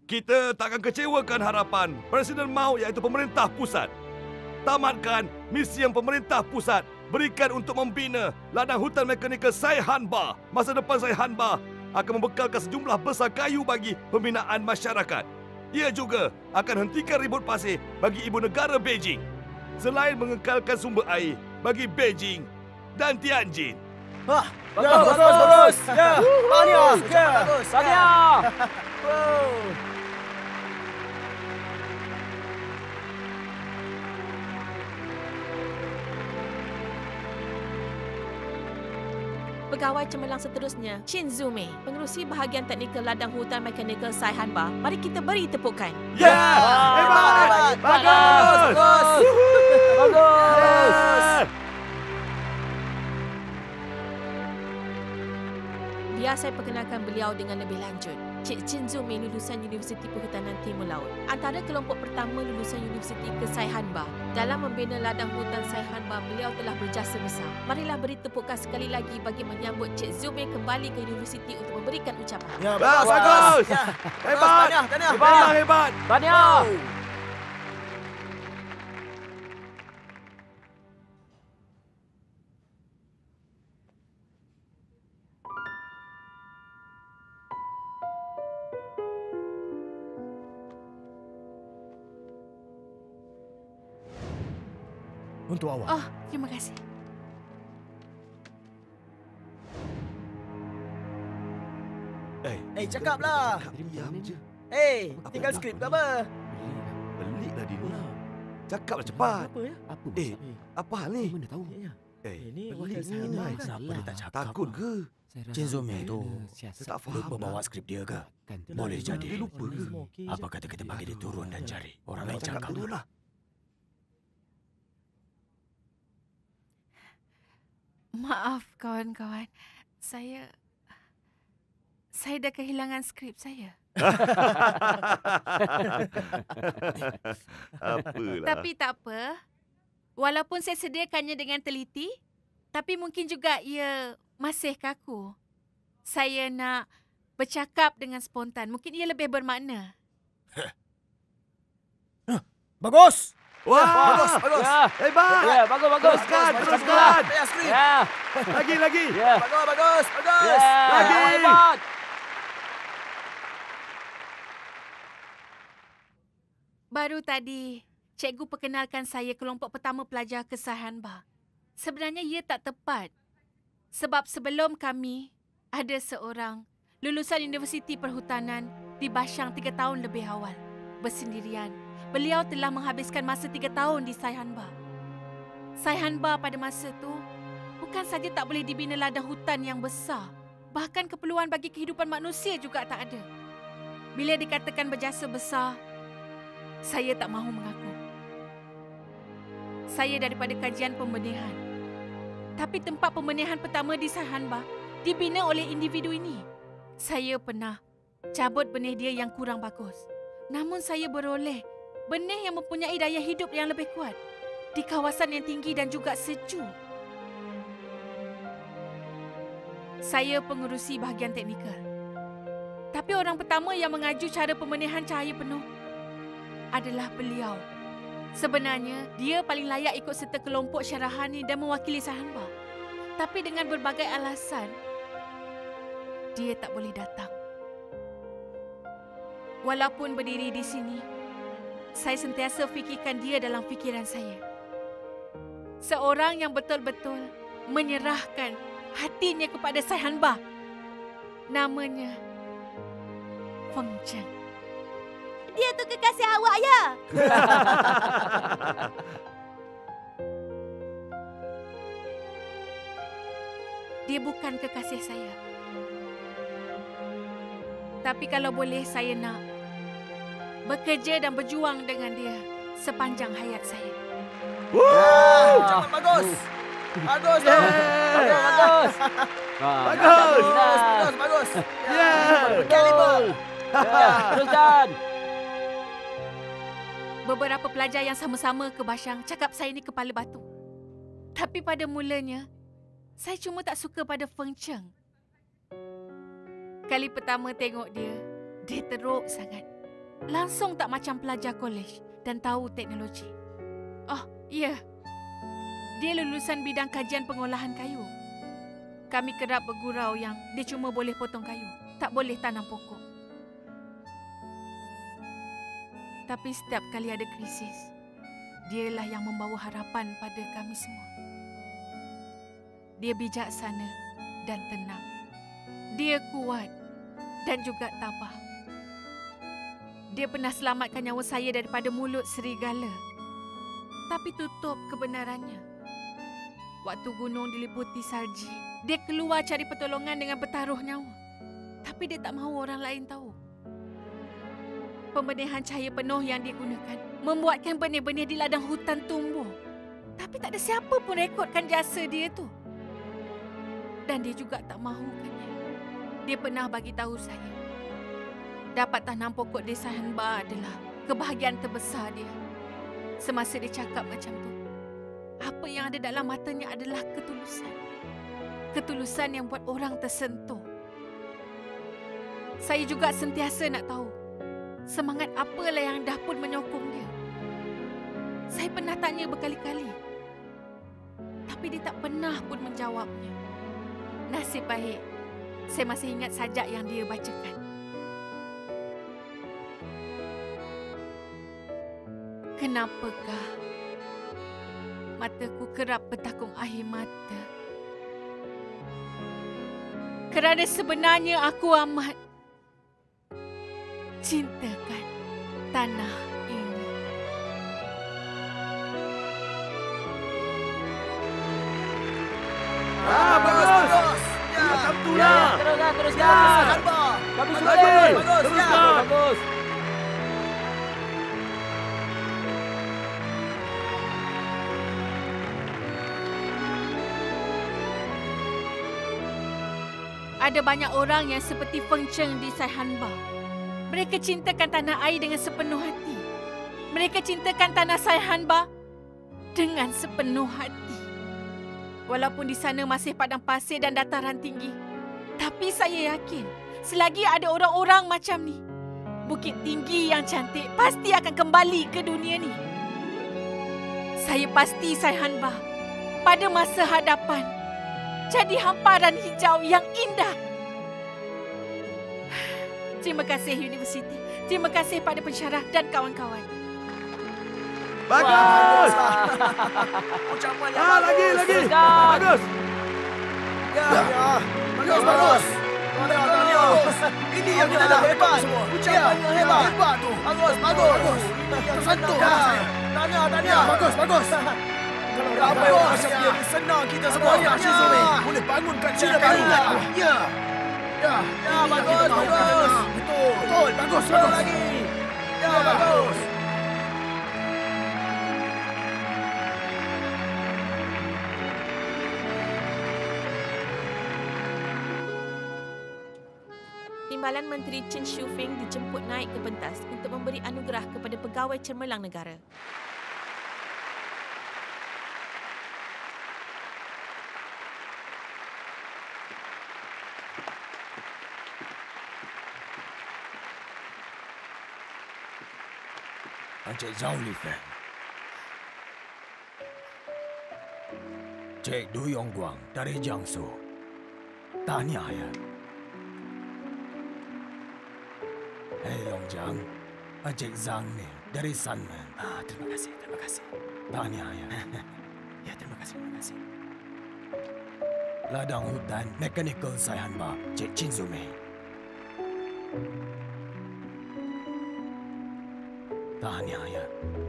Kita takkan kecewakan harapan Presiden Mao iaitu pemerintah pusat. Tamatkan misi yang pemerintah pusat berikan untuk membina ladang hutan mekanikal Saihanba. Masa depan Saihanba akan membekalkan sejumlah besar kayu bagi pembinaan masyarakat. Ia juga akan hentikan ribut pasir bagi ibu negara Beijing. Selain mengekalkan sumber air bagi Beijing dan Tianjin. Bagus. Ya. Bagus. Bagus. Pegawai cemerlang seterusnya, Chin Zumei, pengerusi bahagian teknikal ladang hutan mekanikal Saihanba. Mari kita beri tepukan. Ya! Hebat! Bagus! Bagus. Biar saya perkenalkan beliau dengan lebih lanjut. Cik Chin Zumei lulusan Universiti Perhutanan Timur Laut. Antara kelompok pertama lulusan Universiti ke Saihanba. Dalam membina ladang hutan Saihanba, beliau telah berjasa besar. Marilah beri tepukan sekali lagi bagi menyambut Cik Zumei kembali ke universiti untuk memberikan ucapan. Ya, Bagus! Ya. Hebat! Tahniah. Hebat! Tahniah. Untuk awak. Oh, terima kasih. Cakaplah. Diam je. Tinggal skrip ke apa? Beliklah dia ni. Cakaplah cepat. Apa ya? Apa Apa hal ni? Mana tahu? Ini belik wakil ni. saya. Kenapa dia tak cakap? Takut ke? Chin Zumei tu Tak faham. lupa bawa skrip dia ke? Boleh jadi. Dia lupa ke? Apa kata kita panggil dia turun dan cari orang lain Cakap cakap? dulu lah. Maaf kawan-kawan. Saya dah kehilangan skrip saya. Apalah. Tapi tak apa. Walaupun saya sediakannya dengan teliti, tapi mungkin juga ia masih kaku. Saya nak bercakap dengan spontan. Mungkin ia lebih bermakna. Bagus! Wah! Bagus! Ya. Hebat! Ya, bagus. Teruskan! Payah skrip! Ya. Lagi! Ya. Bagus! Ya. Lagi. Hebat. Baru tadi, cikgu perkenalkan saya kelompok pertama pelajar ke Saihanba. Sebenarnya ia tak tepat. Sebab sebelum kami, ada seorang lulusan Universiti Perhutanan di Bashang 3 tahun lebih awal. Bersendirian, beliau telah menghabiskan masa 3 tahun di Saihanba. Saihanba pada masa itu bukan saja tak boleh dibina ladang hutan yang besar, bahkan keperluan bagi kehidupan manusia juga tak ada. Bila dikatakan berjasa besar, saya tak mahu mengaku. Saya daripada kajian pembenihan. Tapi tempat pembenihan pertama di Saihanba dibina oleh individu ini. Saya pernah cabut benih dia yang kurang bagus. Namun saya beroleh benih yang mempunyai daya hidup yang lebih kuat di kawasan yang tinggi dan juga sejuk. Saya pengerusi bahagian teknikal. Tapi orang pertama yang mengaju cara pembenihan cahaya penuh adalah beliau. Sebenarnya, dia paling layak ikut serta kelompok Syarahani dan mewakili Saihanba. Tapi dengan berbagai alasan, dia tak boleh datang. Walaupun berdiri di sini, saya sentiasa fikirkan dia dalam fikiran saya. Seorang yang betul-betul menyerahkan hatinya kepada Saihanba. Namanya Feng Cheng. Dia tu kekasih awak, ya? Dia bukan kekasih saya. Tapi kalau boleh, saya nak bekerja dan berjuang dengan dia sepanjang hayat saya. Ucapan bagus! Bagus! Bagus. Bagus! Ya! Kaliber! Ya, teruskan. Beberapa pelajar yang sama-sama ke Bashang cakap saya ni kepala batu. Tapi pada mulanya, saya cuma tak suka pada Feng Cheng. Kali pertama tengok dia, dia teruk sangat. Langsung tak macam pelajar kolej dan tahu teknologi. Oh, ya. Dia lulusan bidang kajian pengolahan kayu. Kami kerap bergurau yang dia cuma boleh potong kayu, tak boleh tanam pokok. Tapi setiap kali ada krisis, dialah yang membawa harapan pada kami semua. Dia bijaksana dan tenang. Dia kuat dan juga tabah. Dia pernah selamatkan nyawa saya daripada mulut serigala. Tapi tutup kebenarannya. Waktu gunung diliputi salji, dia keluar cari pertolongan dengan bertaruh nyawa. Tapi dia tak mahu orang lain tahu. Pembenihan cahaya penuh yang digunakan membuatkan benih-benih di ladang hutan tumbuh. Tapi tak ada siapa pun rekodkan jasa dia tu. Dan dia juga tak mahukannya. Dia pernah bagi tahu saya, dapat tanam pokok di Saihanba adalah kebahagiaan terbesar dia. Semasa dia cakap macam tu, apa yang ada dalam matanya adalah ketulusan. Ketulusan yang buat orang tersentuh. Saya juga sentiasa nak tahu semangat apalah yang dah pun menyokong dia. Saya pernah tanya berkali-kali, tapi dia tak pernah pun menjawabnya. Nasib baik, saya masih ingat sajak yang dia bacakan. Kenapakah mataku kerap bertakung air mata? Kerana sebenarnya aku amat cintakan tanah ini. Bagus. Macam tu Ya, lah. teruskan. Saihanba. Bagus Bagus. sekali. Teruskan. Bagus. Ada banyak orang yang seperti Feng Cheng di Saihanba. Mereka cintakan tanah air dengan sepenuh hati. Mereka cintakan tanah Saihanba dengan sepenuh hati. Walaupun di sana masih padang pasir dan dataran tinggi, tapi saya yakin selagi ada orang-orang macam ni, bukit tinggi yang cantik pasti akan kembali ke dunia ni. Saya pasti Saihanba pada masa hadapan jadi hamparan hijau yang indah. Terima kasih Universiti. Terima kasih pada pensyarah dan kawan-kawan. Bagus. Ucapan yang Lagi. Teruskan. Bagus. Ya. Bagus. Bagus. Ini yang kita dah hebat. Ucapan yang hebat. Hebat tu. Bagus. Tersentuh saya. Tahniah. Bagus. Kalau ramai orang macam dia, senang kita semua. Boleh bangunkan China baru. Ya. Bagus. Betul. Bagus. Lagi. Ya, bagus. Timbalan Menteri Chen Shufeng dijemput naik ke pentas untuk memberi anugerah kepada pegawai cemerlang negara. Encik Zhao Li Feng. Cik Du Yongguang dari Jiangsu. Tahniah ya. Hei Longjiang, Encik Zhang ni dari Sanmen. Terima kasih. Tahniah ya. Ya, terima kasih. Ladang hutan Mechanical Saihanba, Cik Chin Zumei. Tahniah ya.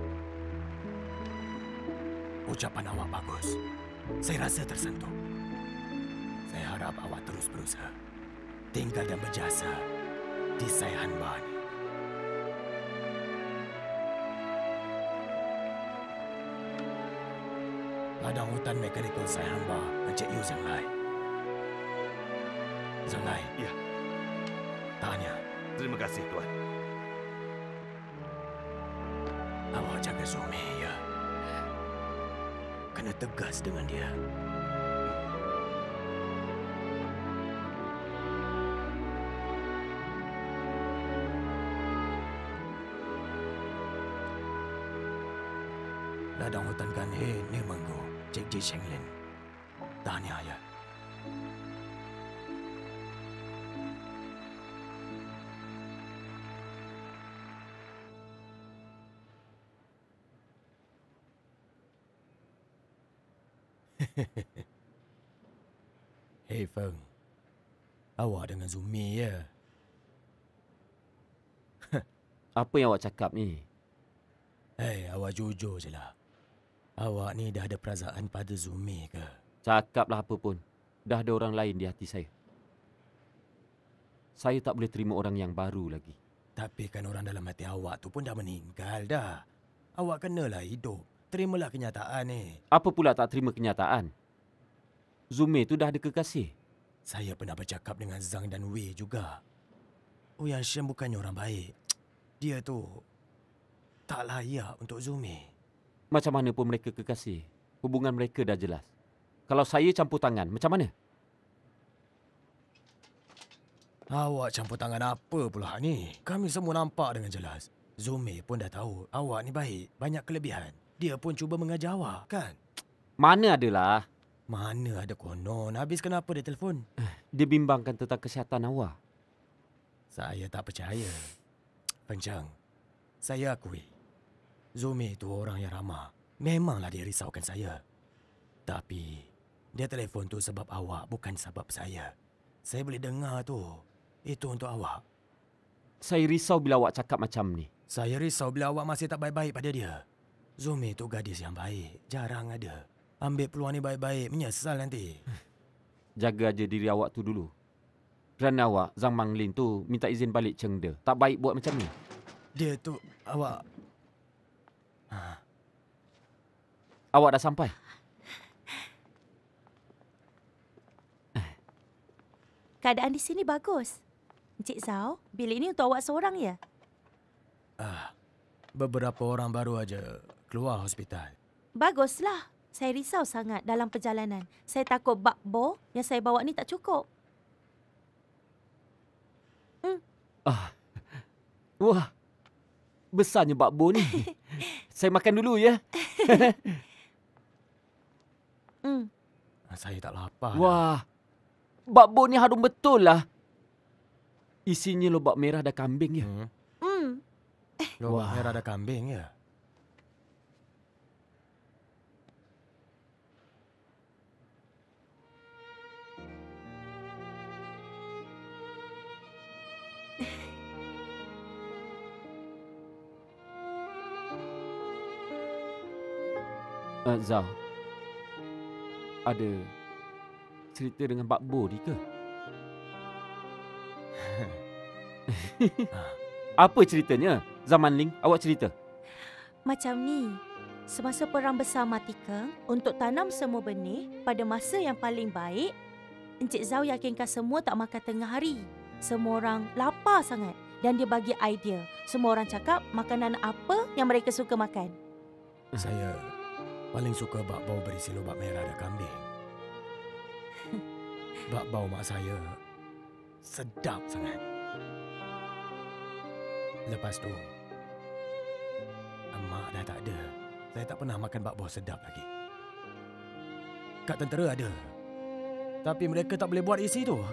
Ucapan awak bagus. Saya rasa tersentuh. Saya harap awak terus berusaha. Tinggal dan berjasa di Saihanba ni. Ladang hutan Mechanical Saihanba, Encik Yu Zhang Lai. Ya. Tahniah. Terima kasih, Tuan. Awak jaga Zumi, ya. Kena tegas dengan dia. ladang hutan kan ni manggo. Cik Ji Shenglin. Tahniah ya. Hei Feng, awak dengan Zumi ya? Apa yang awak cakap ni? Hei, awak jujur je lah. Awak ni dah ada perasaan pada Zumi ke? Cakaplah apa pun. Dah ada orang lain di hati saya. Saya tak boleh terima orang yang baru lagi. Tapi kan orang dalam hati awak tu pun dah meninggal dah. Awak kenalah hidup. Terimalah kenyataan ni. Apa pula tak terima kenyataan? Zume tu dah ada kekasih. Saya pernah bercakap dengan Zhang dan Wei juga. Ouyang Shen bukannya orang baik. Dia tu tak layak untuk Zumi. Macam mana pun mereka kekasih. Hubungan mereka dah jelas. Kalau saya campur tangan, macam mana? Awak campur tangan apa pula ni? Kami semua nampak dengan jelas. Zumi pun dah tahu awak ni baik. Banyak kelebihan. Dia pun cuba mengajar awak, kan? Mana adalah. Mana ada konon. Habis kenapa dia telefon? Dia bimbangkan tentang kesihatan awak. Saya tak percaya. Pencang, saya akui. Zumi tu orang yang ramah. Memanglah dia risaukan saya. Tapi, dia telefon tu sebab awak, bukan sebab saya. Saya boleh dengar tu. Itu untuk awak. Saya risau bila awak cakap macam ni. Saya risau bila awak masih tak baik-baik pada dia. Zumi tu gadis yang baik. Jarang ada. Ambil peluang ni baik-baik, menyesal nanti. Jaga aja diri awak tu dulu. Kerana awak, Zhang Manglin tu minta izin balik Chengde. Tak baik buat macam ni. Dia tu, awak... Awak dah sampai? Keadaan di sini bagus. Encik Zhao, bilik ini untuk awak seorang ya? Beberapa orang baru aja keluar hospital. Baguslah. Saya risau sangat dalam perjalanan. Saya takut bak bo yang saya bawa ni tak cukup. Wah, besarnya bakbo ni. Saya makan dulu ya. Saya tak lapar. Wah, bakbo ni harum betul lah. Isinya lobak merah dan kambing ya. Lobak merah ada kambing ya? Zhao, ada cerita dengan bakbo ni ke? Apa ceritanya? Zaman Ling, awak cerita. Macam ni. Semasa Perang Besar Matikeng, untuk tanam semua benih pada masa yang paling baik, Encik Zhao yakinkan semua tak makan tengah hari. Semua orang lapar sangat dan dia bagi idea. Semua orang cakap makanan apa yang mereka suka makan. Saya paling suka bakbau berisi lobak merah dan kambing. Bakbau mak saya sedap sangat. Lepas tu, mak dah tak ada. Saya tak pernah makan bakbau sedap lagi. Kat tentera ada. Tapi mereka tak boleh buat isi tu.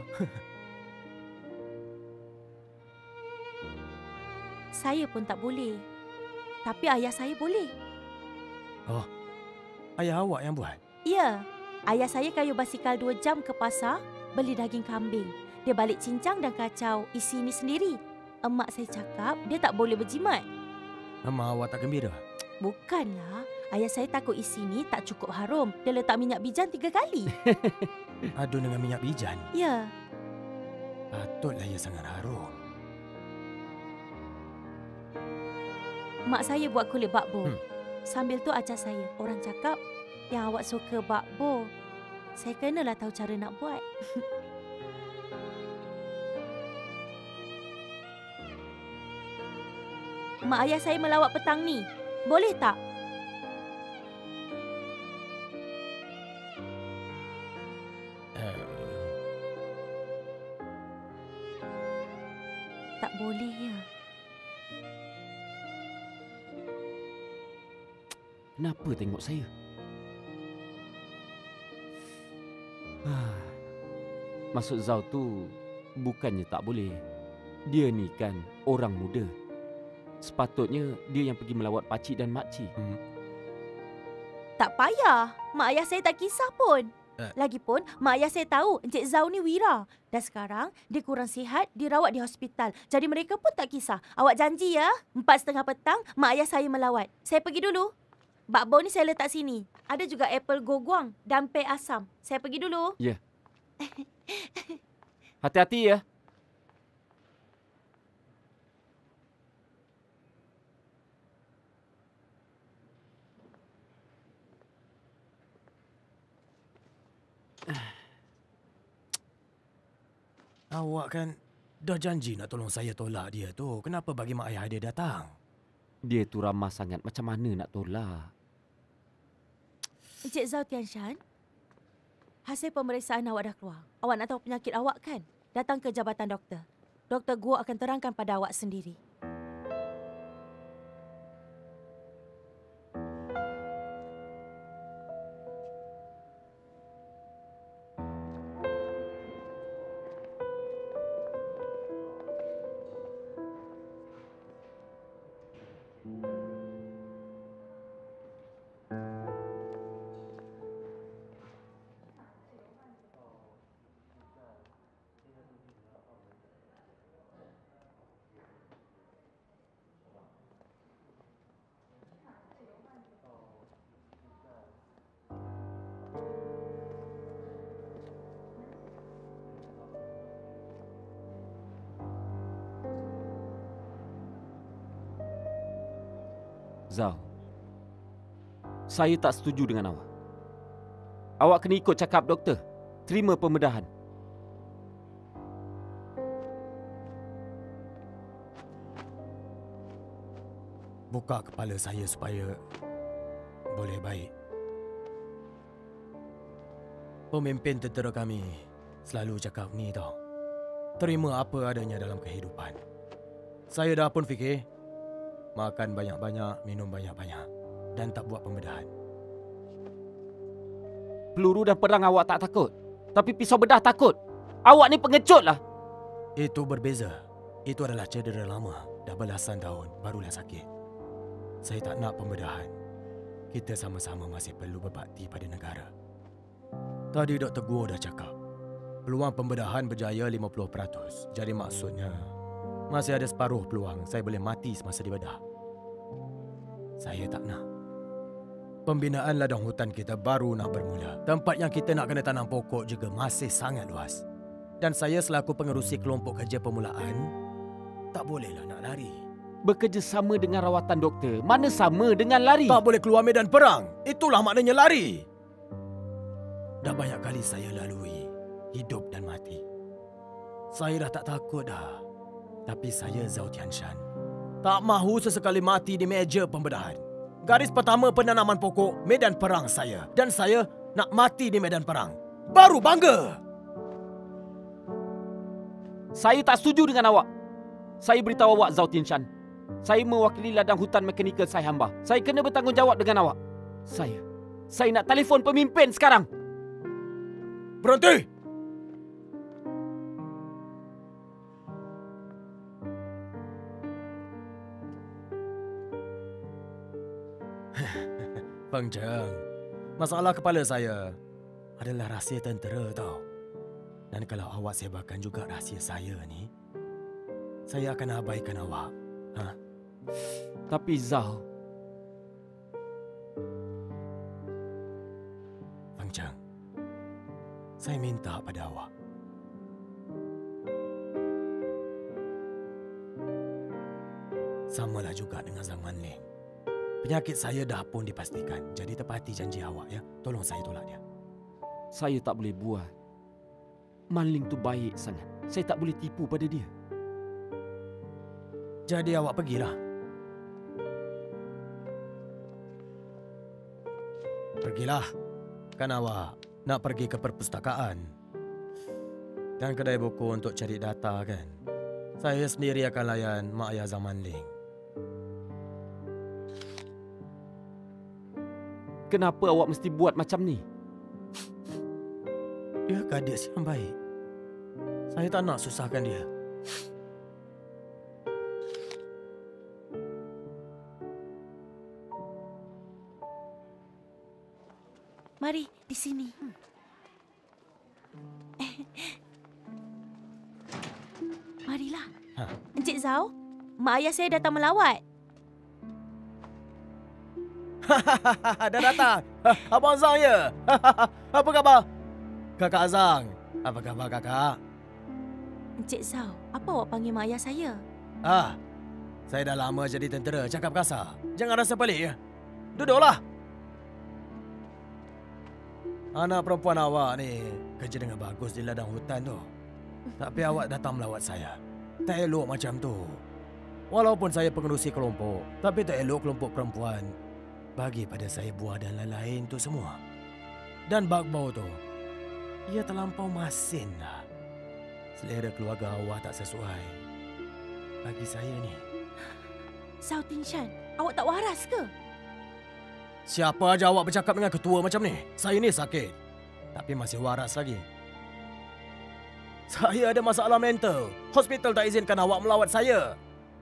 Saya pun tak boleh. Tapi ayah saya boleh. Oh, ayah awak yang buat? Ya, ayah saya kayuh basikal 2 jam ke pasar beli daging kambing. Dia balik cincang dan kacau isi ini sendiri. Emak saya cakap dia tak boleh berjimat. Emak awak tak gembira? Bukanlah. Ayah saya takut isi ni tak cukup harum. Dia letak minyak bijan 3 kali. Adun dengan minyak bijan? Ya. Patutlah ia sangat harum. Mak saya buat kulit bakbo. Sambil tu ajar saya. Orang cakap yang awak suka bakbo. Saya kenalah tahu cara nak buat. Mak ayah saya melawat petang ni. Boleh tak? Tak boleh ya. Kenapa tengok saya? Maksud Zau tu bukannya tak boleh. Dia ni kan orang muda. Sepatutnya dia yang pergi melawat pakcik dan makcik. Tak payah. Mak ayah saya tak kisah pun. Lagipun, mak ayah saya tahu Encik Zau ni wira. Dan sekarang, dia kurang sihat, dirawat di hospital. Jadi mereka pun tak kisah. Awak janji ya, 4:30 petang, mak ayah saya melawat. Saya pergi dulu. Bakbau ni saya letak sini. Ada juga apple goguang dan peh asam. Saya pergi dulu. Ya. Hati-hati ya. Awak kan dah janji nak tolong saya tolak dia tu. Kenapa bagi mak ayah dia datang? Dia tu ramah sangat. Macam mana nak tolak? Encik Zau Tian Shan, hasil pemeriksaan awak dah keluar. Awak nak tahu penyakit awak kan? Datang ke jabatan doktor. Doktor Guo akan terangkan pada awak sendiri. Zau, saya tak setuju dengan awak. Awak kena ikut cakap doktor. Terima pembedahan. Buka kepala saya supaya boleh baik. Pemimpin tentera kami selalu cakap ni tau. Terima apa adanya dalam kehidupan. Saya dah pun fikir, makan banyak-banyak, minum banyak-banyak dan tak buat pembedahan. Peluru dan pedang awak tak takut. Tapi pisau bedah takut. Awak ni pengecut lah. Itu berbeza. Itu adalah cedera lama. Dah belasan tahun, barulah sakit. Saya tak nak pembedahan. Kita sama-sama masih perlu berbakti pada negara. Tadi Dr. Guo dah cakap, peluang pembedahan berjaya 50%. Jadi maksudnya, masih ada separuh peluang saya boleh mati semasa dibedah. Saya tak nak. Pembinaan ladang hutan kita baru nak bermula. Tempat yang kita nak kena tanam pokok juga masih sangat luas. Dan saya selaku pengerusi kelompok kerja permulaan, tak bolehlah nak lari. Bekerjasama dengan rawatan doktor, mana sama dengan lari? Tak boleh keluar medan perang. Itulah maknanya lari. Dah banyak kali saya lalui hidup dan mati. Saya dah tak takut dah. Tapi saya Zau Tian Shan tak mahu sesekali mati di meja pembedahan. Garis pertama penanaman pokok, medan perang saya. Dan saya nak mati di medan perang. Baru bangga. Saya tak setuju dengan awak. Saya beritahu awak, Zau Tian Shan. Saya mewakili ladang hutan mekanikal Saihan Bah. Saya kena bertanggungjawab dengan awak. Saya nak telefon pemimpin sekarang. Berhenti! Peng Cheng, masalah kepala saya adalah rahsia tentera tau. Dan kalau awak sebarkan juga rahsia saya ni, saya akan abaikan awak. Tapi Zau, Peng Cheng, saya minta pada awak. Samalah juga dengan Zhang Manling. Penyakit saya dah pun dipastikan. Jadi tepati janji awak ya. Tolong saya tolak dia. saya tak boleh buat. Manling tu baik sangat. Saya tak boleh tipu pada dia. Jadi awak pergilah. Pergilah. Kan awak nak pergi ke perpustakaan dan kedai buku untuk cari data kan. Saya sendiri akan layan mak ayah Zhang Manling. Kenapa awak mesti buat macam ni? Dia gadis yang baik. Saya tak nak susahkan dia. Mari, di sini. Marilah. Encik Zau, mak ayah saya datang melawat. Dah datang. Abang Zang ya? Apa khabar? Kakak Azang. Apa khabar kakak? Encik Zau, apa awak panggil mak ayah saya? Saya dah lama jadi tentera, cakap kasar. Jangan rasa pelik ya. Duduklah. Anak perempuan awak ni kerja dengan bagus di ladang hutan tu. Tapi awak datang melawat saya. Tak elok macam tu. Walaupun saya pengerusi kelompok, tapi tak elok kelompok perempuan bagi pada saya buah dan lain-lain tu semua. Dan bakbau tu, ia terlampau masin dah. Selera keluarga awak tak sesuai bagi saya ni. Zau Tinshan, awak tak waras ke? Siapa aja awak bercakap dengan ketua macam ni? Saya ni sakit, tapi masih waras lagi. Saya ada masalah mental. Hospital tak izinkan awak melawat saya.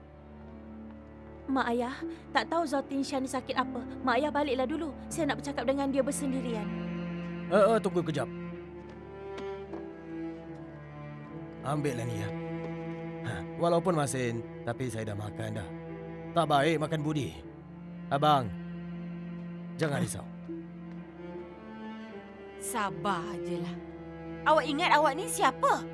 Mak ayah, tak tahu Zau Tinshan ni sakit apa. Mak ayah baliklah dulu. Saya nak bercakap dengan dia bersendirian. Tunggu kejap. Ambillah ni ya. Walaupun masin, tapi saya dah makan dah. Tak baik makan budi. Abang, jangan risau. Sabar je lah. Awak ingat awak ni siapa?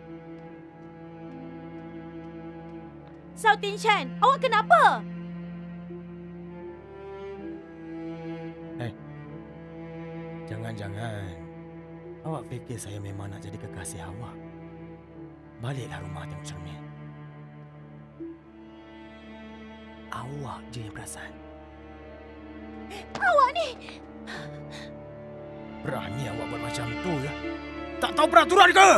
Zau Tinshan, awak kenapa? Jangan-jangan awak fikir saya memang nak jadi kekasih awak. Baliklah rumah tengok cermin. Awak je yang perasan. Awak ni... Berani awak buat macam tu ya? Tak tahu peraturan ke?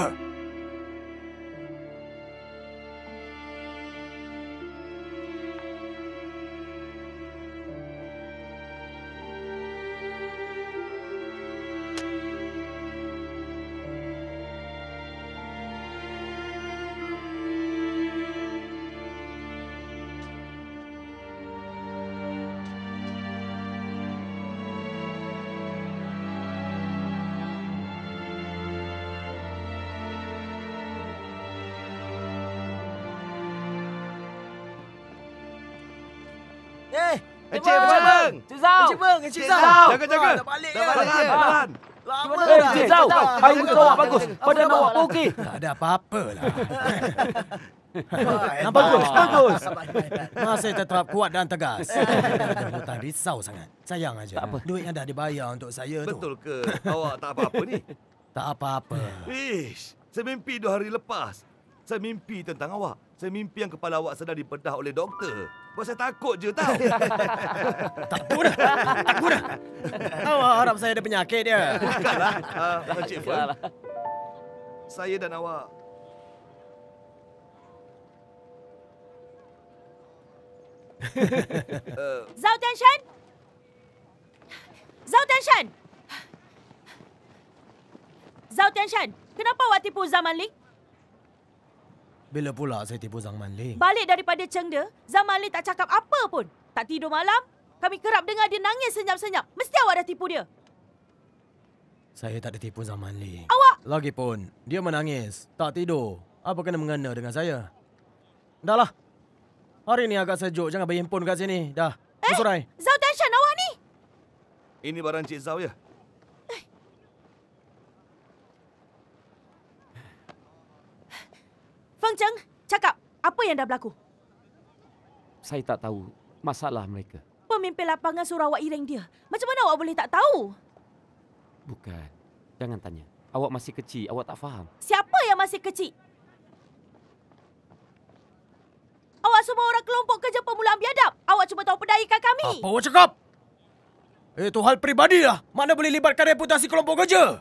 Encik Beng! Encik Zau! Encik Zau! Jaga-jaga! Dah balik Dah ya? balik! Lama Encik Zau! Air muka awak bagus. Badan awak pun okey. Tak ada apa-apa lah. Bagus. Masih tetap kuat dan tegas. Hutan risau sangat. Sayang aja. Tak apa. Duit yang dah dibayar untuk saya tu. Betul ke? Awak tak apa-apa ni? Tak apa-apa. Ish, saya mimpi 2 hari lepas. Saya mimpi tentang awak. Saya mimpi yang kepala awak sedang dibedah oleh doktor. Buat saya takut je tahu. Tak guna. Awak harap saya ada penyakit dia. Bukanlah, Encik Feng. Saya dan awak. Zau Tinshan! Zau Tinshan! Zau Tinshan, kenapa awak tipu Zaman Ling? Bila pula saya tipu Zhang Manling? Balik daripada Chengde, Zaman Ling tak cakap apa pun. Tak tidur malam. Kami kerap dengar dia nangis senyap-senyap. Mesti awak dah tipu dia. Saya tak ada tipu Zhang Manling. Awak... Lagipun, dia menangis. Tak tidur. Apa kena mengena dengan saya? Dahlah. Hari ni agak sejuk. Jangan berhimpun kat sini. Dah. Bersurai. Zau Tinshan, awak ni... Ini barang Encik Zau ya? Feng Cheng, cakap. Apa yang dah berlaku? Saya tak tahu masalah mereka. Pemimpin lapangan suruh awak iring dia. Macam mana awak boleh tak tahu? Bukan. Jangan tanya. Awak masih kecil. Awak tak faham. Siapa yang masih kecil? Awak semua orang kelompok kerja pemulaan biadab. Awak cuma tahu pedaikan kami. Apa awak cakap? Itu hal peribadi lah. Mana boleh libatkan reputasi kelompok kerja?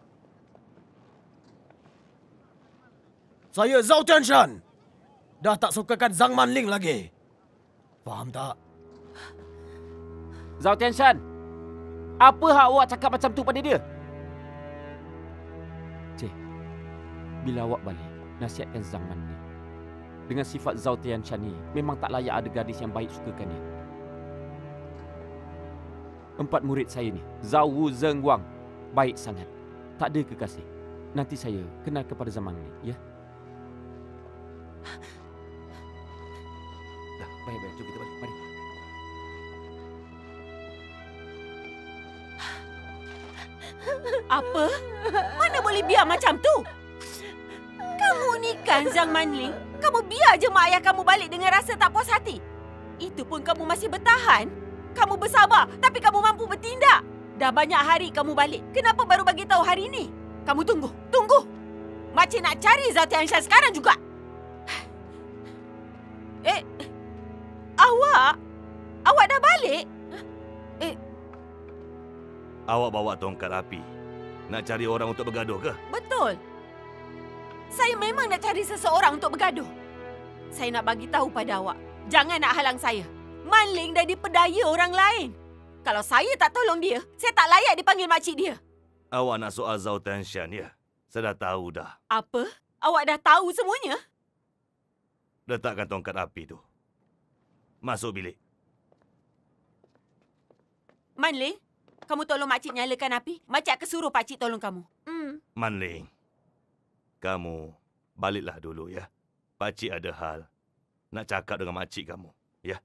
Saya Zau Tinshan. Dah tak sukakan Zhang Manling lagi. Faham tak? Zau Tinshan! Apa hak awak cakap macam tu pada dia? Cik, bila awak balik, nasihatkan Zhang Manling. Dengan sifat Zhao Tianshan ni, memang tak layak ada gadis yang baik sukakan dia. 4 murid saya ni, Zhao Wu Zheng Wang, baik sangat. Tak ada kekasih. Nanti saya kenal kepada Zhang Manling, ya? Dah, baik-baik. Jom kita balik. Mari. Apa? Mana boleh biar macam tu? Kamu ni kan Zhang Manling. Kamu biar je mak ayah kamu balik dengan rasa tak puas hati. Itu pun kamu masih bertahan. Kamu bersabar tapi kamu mampu bertindak. Dah banyak hari kamu balik. Kenapa baru bagi tahu hari ini? Kamu tunggu. Makcik nak cari Zhao Tianshan sekarang juga. Awak dah balik? Awak bawa tongkat api. Nak cari orang untuk bergaduh ke? Betul. Saya memang nak cari seseorang untuk bergaduh. Saya nak bagi tahu pada awak, jangan nak halang saya. Manling dah dipedaya orang lain. Kalau saya tak tolong dia, saya tak layak dipanggil makcik dia. Awak nak soal Zhao Tianshan, ya? Saya dah tahu dah. Apa? Awak dah tahu semuanya? Letakkan tongkat api tu. Masuk bilik. Manling, kamu tolong makcik nyalakan api. Makcik akan suruh pakcik tolong kamu. Manling, kamu baliklah dulu, ya. Pakcik ada hal nak cakap dengan makcik kamu, ya.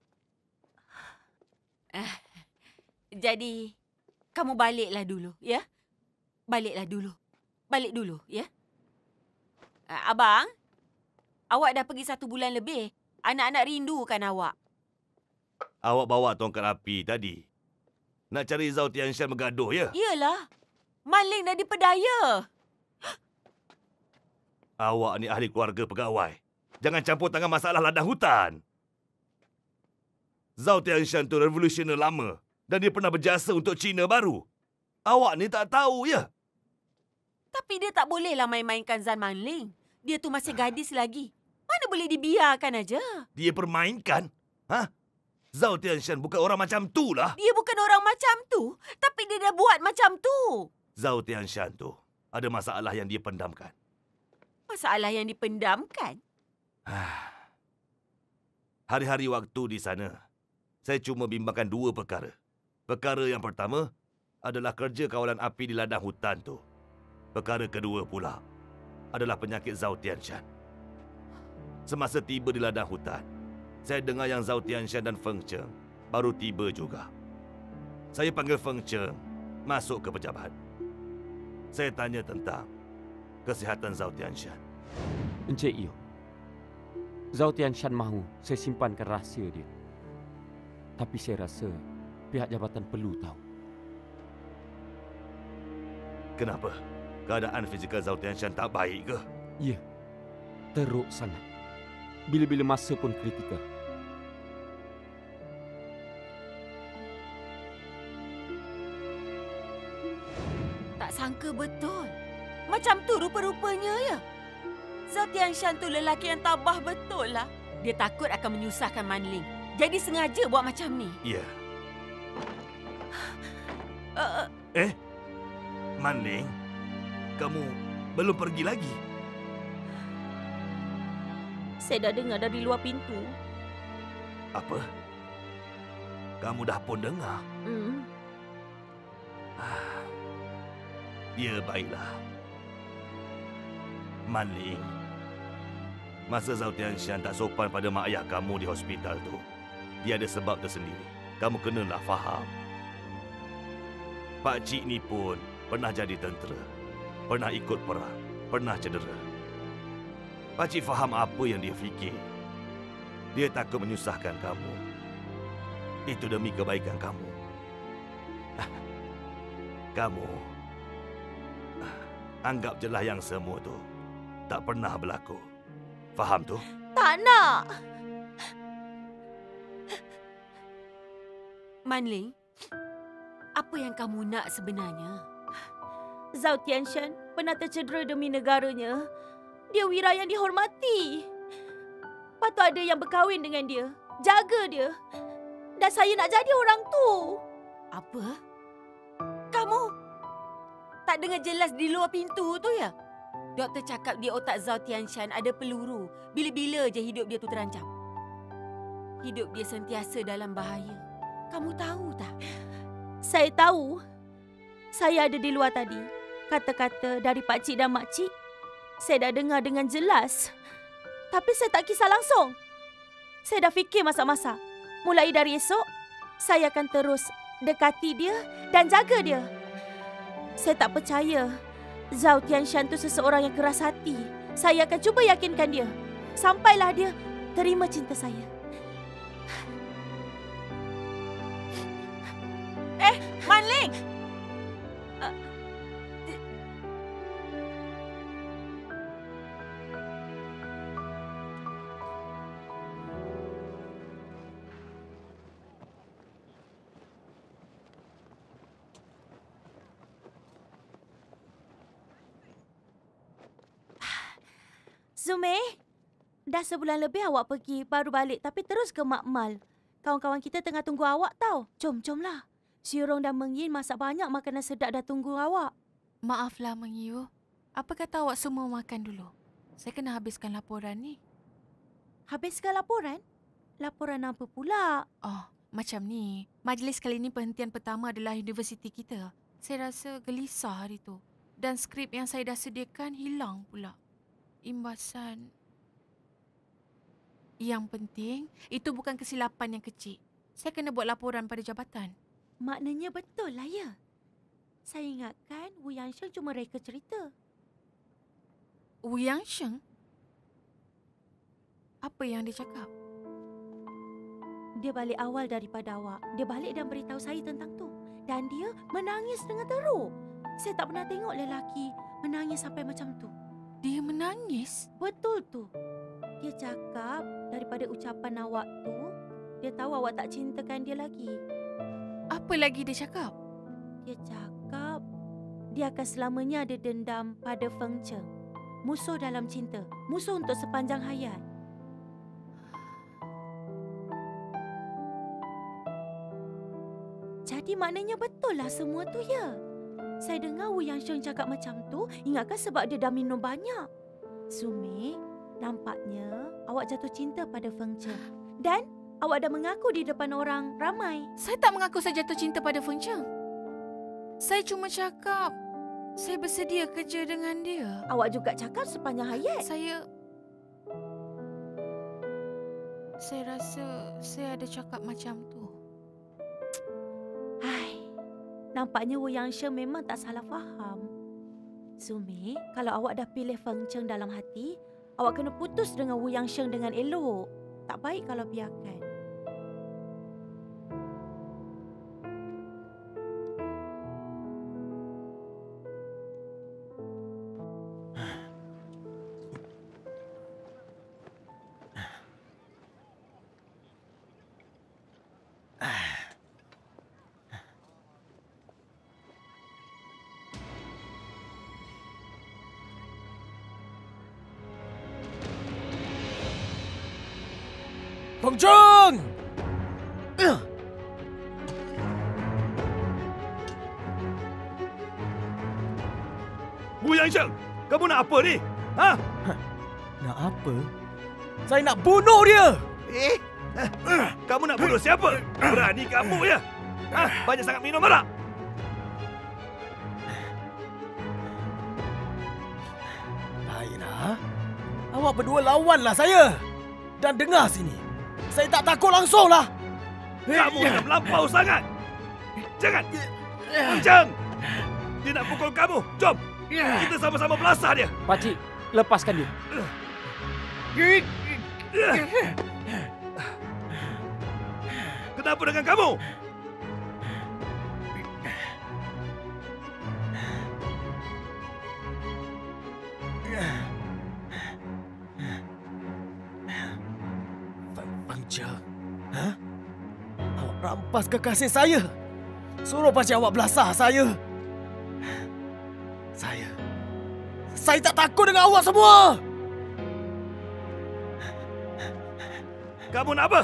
Jadi, kamu baliklah dulu, ya? Balik dulu, ya? Abang, awak dah pergi 1 bulan lebih. Anak-anak rindukan awak. Awak bawa tongkat api tadi. Nak cari Zhao Tianshan bergaduh, ya? Iyalah. Manling dah dipedaya. Awak ni ahli keluarga pegawai. Jangan campur tangan masalah ladang hutan. Zhao Tianshan tu revolusioner lama dan dia pernah berjasa untuk Cina baru. Awak ni tak tahu, ya? Tapi dia tak bolehlah main-mainkan Zhang Manling. Dia tu masih gadis lagi. Mana boleh dibiarkan aja? Dia permainkan? Ha? Zhao Tianshan bukan orang macam tu lah. Dia bukan orang macam tu, tapi dia dah buat macam tu. Zhao Tianshan tu ada masalah yang dia pendamkan. Masalah yang dipendamkan? Hari-hari waktu di sana, saya cuma bimbangkan 2 perkara. Perkara yang pertama adalah kerja kawalan api di ladang hutan tu. Perkara kedua pula adalah penyakit Zhao Tianshan. Semasa tiba di ladang hutan, saya dengar yang Zhao Tianshan dan Feng Cheng baru tiba juga. Saya panggil Feng Cheng masuk ke pejabat. Saya tanya tentang kesihatan Zhao Tianshan. Encik Yu, Zhao Tianshan mahu saya simpankan rahsia dia. Tapi saya rasa pihak jabatan perlu tahu. Kenapa? Keadaan fizikal Zhao Tianshan tak baik ke? Ya, teruk sangat. Bila-bila masa pun kritikal. Tak sangka betul. Macam tu rupa-rupanya, ya? Zhao Tianshan tu lelaki yang tabah betul lah. Dia takut akan menyusahkan Manling. Jadi sengaja buat macam ni. Ya. Manling, kamu belum pergi lagi? Saya dah dengar dari luar pintu. Apa? Kamu dah pun dengar? Ya, baiklah. Manling, masa Zhao Tianshan tak sopan pada mak ayah kamu di hospital tu, dia ada sebab tersendiri. Kamu kenalah faham. Pakcik ni pun pernah jadi tentera, pernah ikut perang, pernah cedera. Pakcik faham apa yang dia fikir. Dia takut menyusahkan kamu. Itu demi kebaikan kamu. Kamu anggap jelah yang semua tu tak pernah berlaku. Faham tu? Tak nak. Manling, apa yang kamu nak sebenarnya? Zhao Tianshan pernah tercedera demi negaranya. Dia wira yang dihormati. Patut ada yang berkahwin dengan dia, jaga dia. Dan saya nak jadi orang tu. Apa? tak dengar jelas di luar pintu tu ya? Doktor cakap di otak Zhao Tianshan ada peluru. Bila-bila je hidup dia tu terancam. Hidup dia sentiasa dalam bahaya. Kamu tahu tak? Saya tahu. Saya ada di luar tadi. Kata-kata dari pakcik dan makcik, saya dah dengar dengan jelas. Tapi saya tak kisah langsung. Saya dah fikir masa-masa. Mulai dari esok, saya akan terus dekati dia dan jaga dia. Saya tak percaya Zhao Tianshan tu seseorang yang keras hati. Saya akan cuba yakinkan dia. Sampailah dia terima cinta saya. Man Ling! Zumei, dah sebulan lebih awak pergi, baru balik tapi terus ke Makmal. Kawan-kawan kita tengah tunggu awak tau. Jomlah. Si Rong dan Meng Yin masak banyak makanan sedap dah tunggu awak. Maaflah Meng Yu. Apa kata awak semua makan dulu? Saya kena habiskan laporan ni. Habiskan laporan? Laporan apa pula? Oh, macam ni. Majlis kali ni perhentian pertama adalah universiti kita. Saya rasa gelisah hari tu. Dan skrip yang saya dah sediakan hilang pula. Imbasan. Yang penting, itu bukan kesilapan yang kecil. Saya kena buat laporan pada jabatan. Maknanya betul lah ya. Saya ingatkan Wu Yangsheng cuma reka cerita. Wu Yangsheng? Apa yang dia cakap? Dia balik awal daripada awak. Dia balik dan beritahu saya tentang tu. Dan dia menangis dengan teruk. Saya tak pernah tengok lelaki menangis sampai macam tu. Dia menangis? Betul tu. Dia cakap daripada ucapan awak tu, dia tahu awak tak cintakan dia lagi. Apa lagi dia cakap? Dia cakap dia akan selamanya ada dendam pada Feng Cheng. Musuh dalam cinta. Musuh untuk sepanjang hayat. Jadi maknanya betul lah semua tu ya. Saya dengar Wu Yangsheng cakap macam tu, ingatkan sebab dia dah minum banyak. Sumi, nampaknya awak jatuh cinta pada Feng Cheng. Dan awak dah mengaku di depan orang ramai. Saya tak mengaku saya jatuh cinta pada Feng Cheng. Saya cuma cakap saya bersedia kerja dengan dia. Awak juga cakap sepanjang hayat. Saya rasa saya ada cakap macam tu. Nampaknya Wu Yangsheng memang tak salah faham. Sumi, kalau awak dah pilih Feng Cheng dalam hati, awak kena putus dengan Wu Yangsheng dengan elok. Tak baik kalau biarkan. Feng Cheng! Wu Yangsheng, kamu nak apa ni? Ha? Nak apa? Saya nak bunuh dia! Kamu nak bunuh siapa? Berani kamu ya? Ha? Banyak sangat minum arak? Baiklah. Awak berdua lawanlah saya. Dan dengar sini. Saya tak takut langsung lah. Kamu dah melampau sangat. Jangan. Feng Cheng, dia nak pukul kamu. Jom. Kita sama-sama belasah dia. Pakcik, lepaskan dia. Kenapa dengan kamu? Ha? Awak rampas kekasih saya. Suruh pakcik awak belasah saya. Saya tak takut dengan awak semua. Kamu nak apa?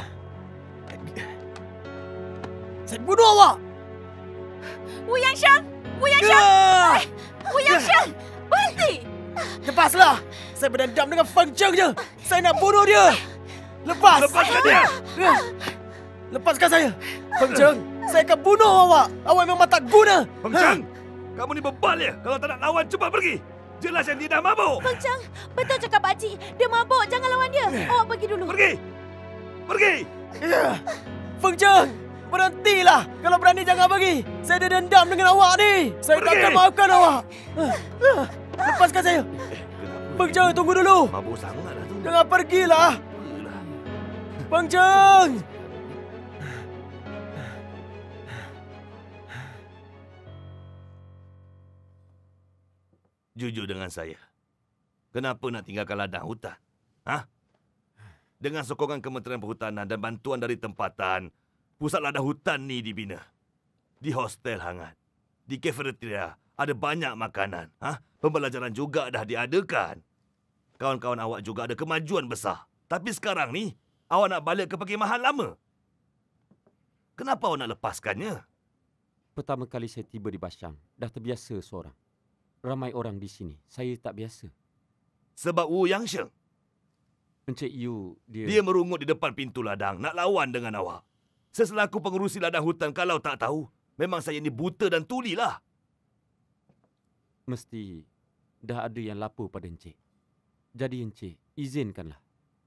Saya bunuh awak. Wu Yangsheng! Wu Yangsheng! Yang Shen, berhenti! Lepaslah! Saya berdendam dengan Feng Cheng je. Saya nak bunuh dia. Lepas! Lepaskan dia! Lepaskan saya. Feng Cheng, saya akan bunuh awak. Awak memang tak guna. Feng Cheng, kamu ni bebal ya. Kalau tak nak lawan, cepat pergi. Jelas yang dia dah mabuk. Feng Cheng, betul cakap pakcik. Dia mabuk, jangan lawan dia. Awak pergi dulu. Pergi! Pergi! Feng Cheng, berhentilah. Kalau berani jangan pergi. Saya ada dendam dengan awak ni. Saya tak akan maafkan awak. Lepaskan saya. Feng Cheng, tunggu dulu. Mabuk sangatlah tu. Jangan pergilah. Feng Cheng. Jujur dengan saya. Kenapa nak tinggalkan ladang hutan? Ha? Dengan sokongan Kementerian Perhutanan dan bantuan dari tempatan, pusat ladang hutan ni dibina. Di hostel hangat. Di kafeteria ada banyak makanan. Ha? Pembelajaran juga dah diadakan. Kawan-kawan awak juga ada kemajuan besar. Tapi sekarang ni, awak nak balik ke perkhemahan lama. Kenapa awak nak lepaskannya? Pertama kali saya tiba di Bashang, dah terbiasa seorang. Ramai orang di sini. Saya tak biasa. Sebab Wu Yang Sheng. Encik Yu, Dia merungut di depan pintu ladang nak lawan dengan awak. Seselaku pengurusi ladang hutan, kalau tak tahu, memang saya ni buta dan tulilah. Mesti dah ada yang lapor pada encik. Jadi encik, izinkanlah.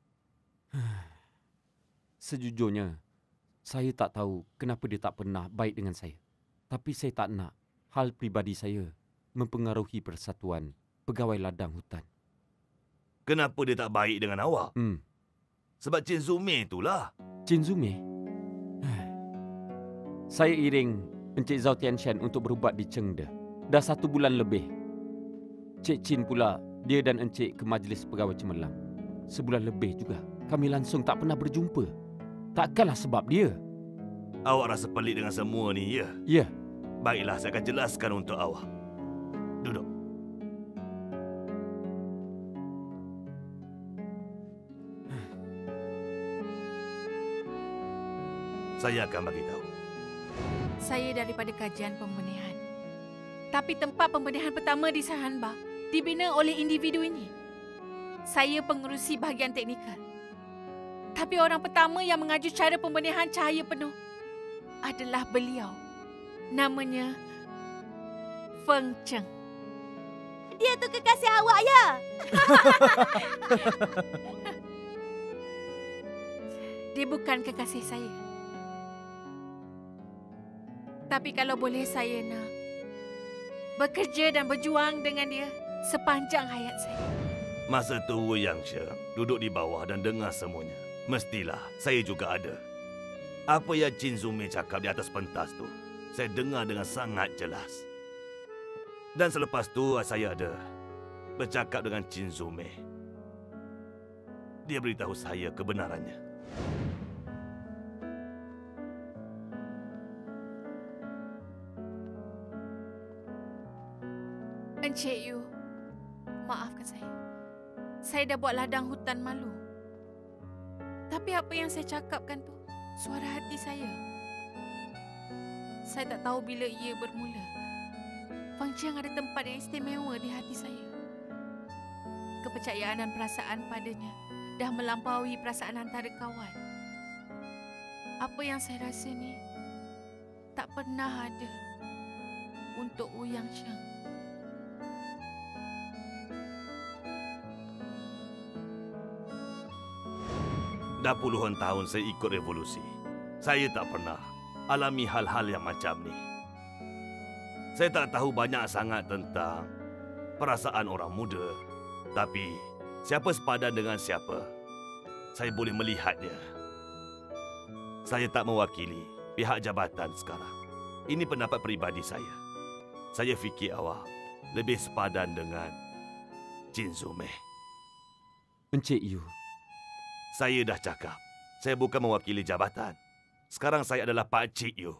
Sejujurnya, saya tak tahu kenapa dia tak pernah baik dengan saya. Tapi saya tak nak hal pribadi saya mempengaruhi persatuan pegawai ladang hutan. Kenapa dia tak baik dengan awak? Sebab Chin Zume itulah. Chin Zume? Saya iring Encik Zhao Tianshan untuk berubat di Chengde. Dah 1 bulan lebih. Cik Chin pula, dia dan Encik ke Majlis Pegawai Cemerlang. Sebulan lebih juga. Kami langsung tak pernah berjumpa. Takkanlah sebab dia. Awak rasa pelik dengan semua ni, ya? Ya. Baiklah, saya akan jelaskan untuk awak. Duduk. Saya akan bagi tahu. Saya daripada kajian pembenihan. Tapi tempat pembenihan pertama di Saihanba dibina oleh individu ini. Saya pengerusi bahagian teknikal. Tapi orang pertama yang mengaju cara pembenihan cahaya penuh adalah beliau. Namanya Feng Cheng. Dia tu kekasih awak, ya? Dia bukan kekasih saya. Tapi kalau boleh, saya nak bekerja dan berjuang dengan dia sepanjang hayat saya. Masa tu Wu Yang Sheng duduk di bawah dan dengar semuanya. Mestilah saya juga ada. Apa yang Chin Zume cakap di atas pentas tu, saya dengar dengan sangat jelas. Dan selepas tu saya ada bercakap dengan Chin Zume. Dia beritahu saya kebenarannya. Encik Yu, maafkan saya. Saya dah buat ladang hutan malu. Tapi apa yang saya cakapkan tu, suara hati saya. Saya tak tahu bila ia bermula. Feng Cheng ada tempat yang istimewa di hati saya. Kepercayaan dan perasaan padanya dah melampaui perasaan antara kawan. Apa yang saya rasa ni tak pernah ada untuk Wu Yang Sheng. Dah puluhan tahun saya ikut revolusi. Saya tak pernah alami hal-hal yang macam ni. Saya tak tahu banyak sangat tentang perasaan orang muda. Tapi siapa sepadan dengan siapa, saya boleh melihatnya. Saya tak mewakili pihak jabatan sekarang. Ini pendapat peribadi saya. Saya fikir awak lebih sepadan dengan Chin Zume. Encik Yu, saya dah cakap, saya bukan mewakili jabatan. Sekarang saya adalah Pak Cik Yu.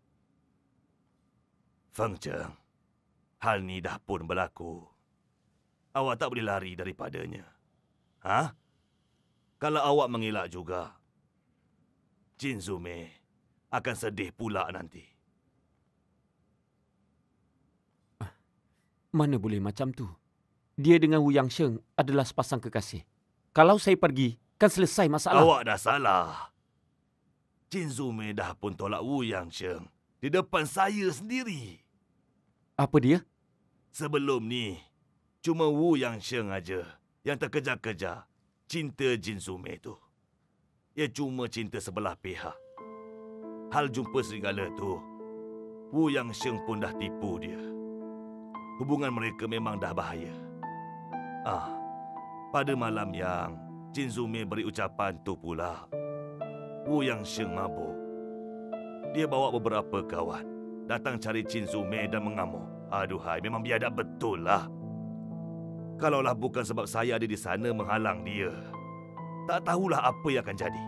Feng Cheng, hal ni dah pun berlaku. Awak tak boleh lari daripadanya. Ha? Kalau awak mengelak juga, Chin Zume akan sedih pula nanti. Mana boleh macam tu? Dia dengan Wu Yang Sheng adalah sepasang kekasih. Kalau saya pergi, kan selesai masalah. Awak dah salah. Chin Zume dah pun tolak Wu Yang Sheng di depan saya sendiri. Apa dia? Sebelum ni, cuma Wu Yang Sheng aja yang terkejar-kejar cinta Jin Zume tu. Ia cuma cinta sebelah pihak. Hal jumpa serigala tu, Wu Yang Sheng pun dah tipu dia. Hubungan mereka memang dah bahaya. Pada malam yang Jin Zume beri ucapan tu pula, Wu Yang Sheng mabuk. Dia bawa beberapa kawan datang cari Jin Zume dan mengamuk. Aduhai, memang biadab betul lah. Kalaulah bukan sebab saya ada di sana menghalang dia, tak tahulah apa yang akan jadi.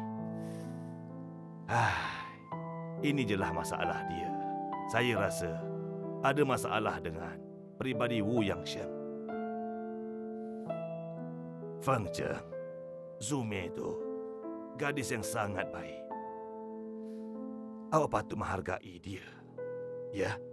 Ini jelah masalah dia. Saya rasa ada masalah dengan peribadi Wu Yang Sheng. Feng Cheng, Zume tu gadis yang sangat baik. Awak patut menghargai dia. Ya?